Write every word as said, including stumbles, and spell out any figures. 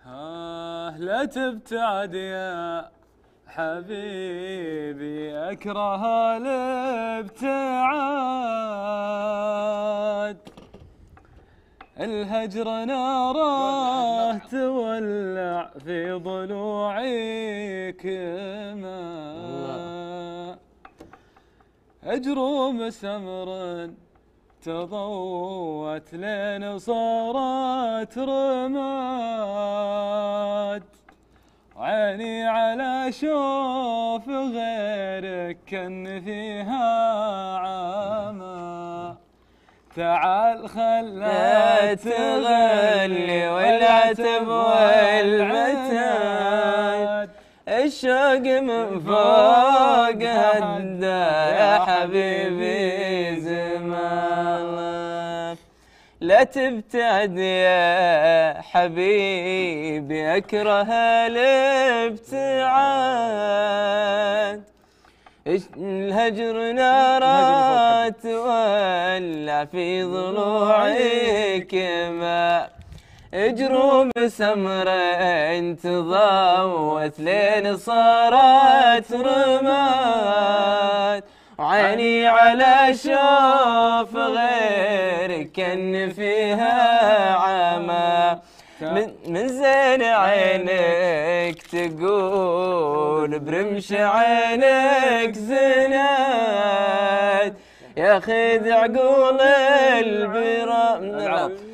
آه لا تبتعد يا حبيبي أكره الابتعاد، الهجر ناره تولع في ضلوعي كما أجروم سمر تضوت لين صارت رماد، عيني على شوف غيرك كان فيها عمى، تعال خلا تغلي والعتب والعتاد، الشوق من فوق هدى يا حبيبي زمان، لا تبتعد يا حبيبي أكره الابتعاد، الهجر نارا تولع في ضلوعي كما اجروم سمرة تضوت لين صارت رماد، وعيني على شوف غيرك كان فيها عمى، من, من زين عينك تقول برمش عينك زناد، يا خذ عقول البرام